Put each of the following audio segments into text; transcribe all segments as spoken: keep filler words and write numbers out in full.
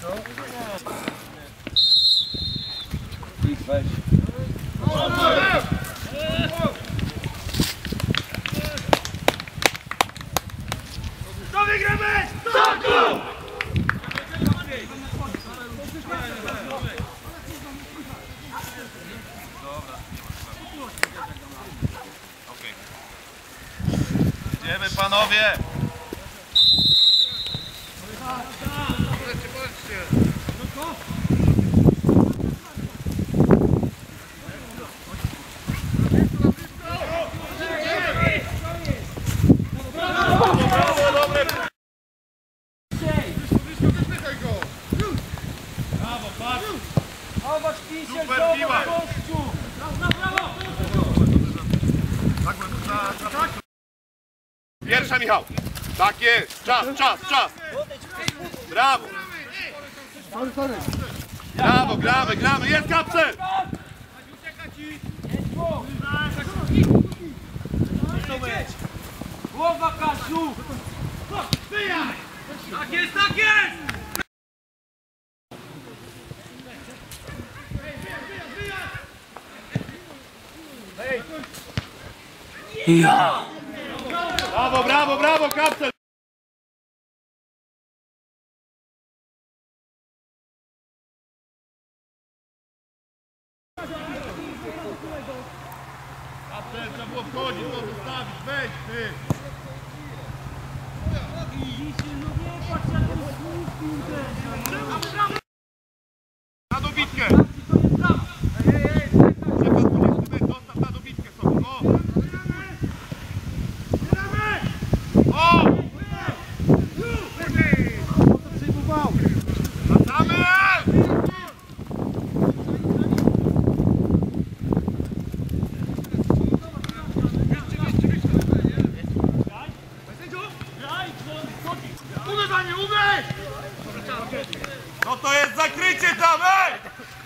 Idź, weź. To wygramy! Soku! Idziemy, panowie! Super piła! Pierwsza, Michał! Tak jest! Czas, czas, czas! Brawo! Brawo, gramy, gramy! Jest kapsel! Głowa, Kasiu! Wyjaj! Tak jest, tak jest! Ja! Brawo, brawo, brawo, kapsel! Kapsel, trzeba było wchodzić, to zostawić, wejdź ty! Na dobitkę! Zostaw na dobitkę sobie, o! O! Wracamy! Uderzanie, uderz! No to jest zakrycie tam, ej!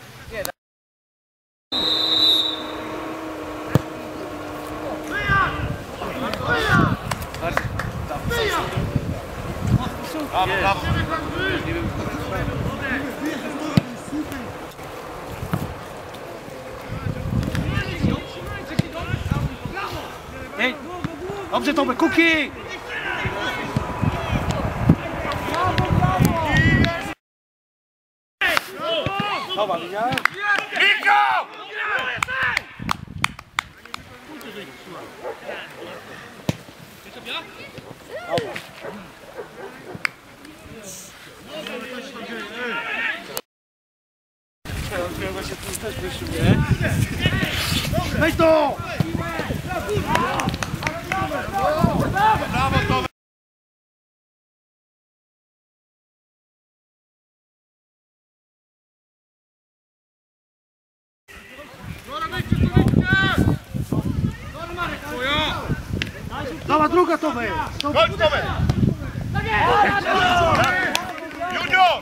Wyjazd! Wyjazd! Wyjazd! Brawo, brawo! Ej! Dobrze, Tomek, kuki! Dobra, widziałem? Michał! Weź to! Brawo, Tomek! Dała druga, Tomek! Chodź, Tomek! Junior!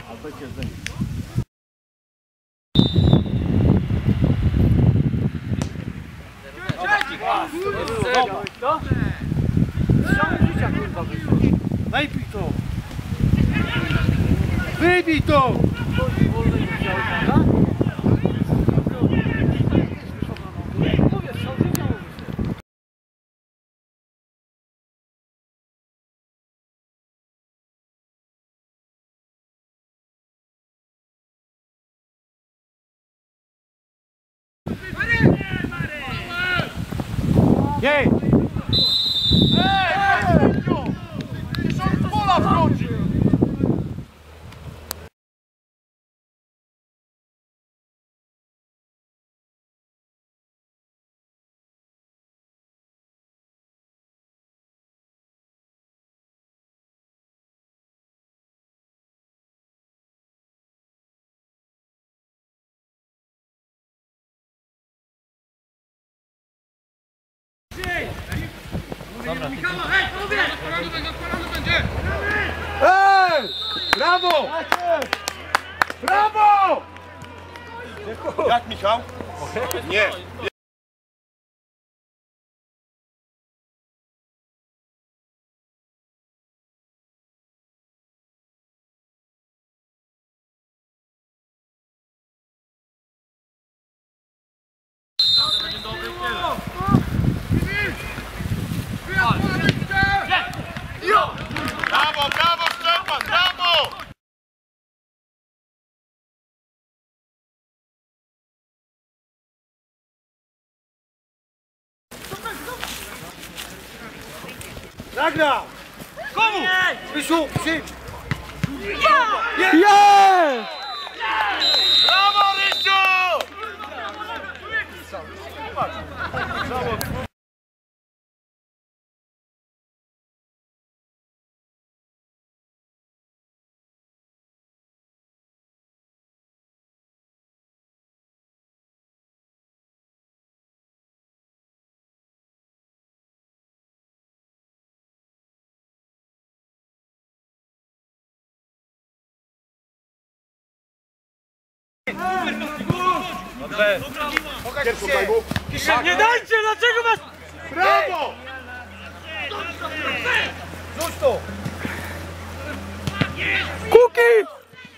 Najpij to! Wybij to! Jej! Ej! Tysiąc pola wchodzi! Dobra, hej, panowie! Ej! Brawo! Brawo! Jak, Michał? Nie. Zagra! Komu? Wysiu, przyjdź! Jest! Brawo, Rysiu! Pierwszą daj mu. Nie dajcie, dlaczego was... Brawo! Rzuć to! Kuki!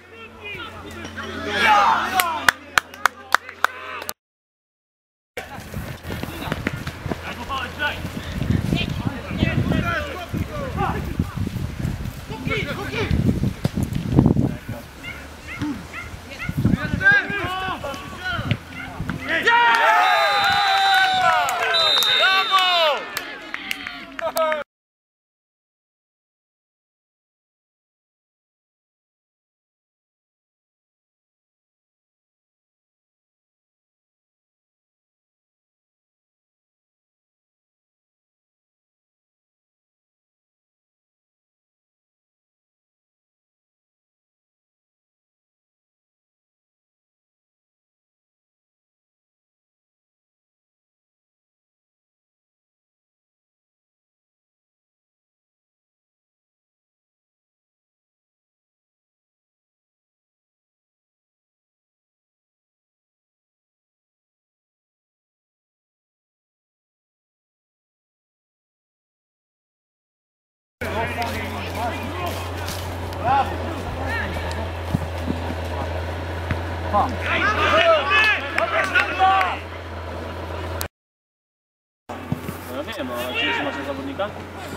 No nie wiem, a czy masz zawodnika?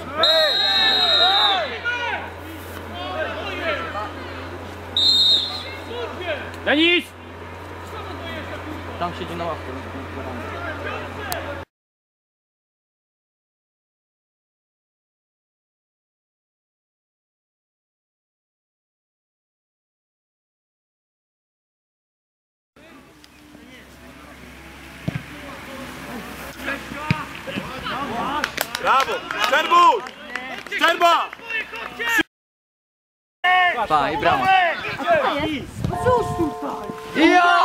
Denis! Tam siedzi na ławce. Brawo! Szczerbuj! Szczerba! Pa, i brawo. Ja!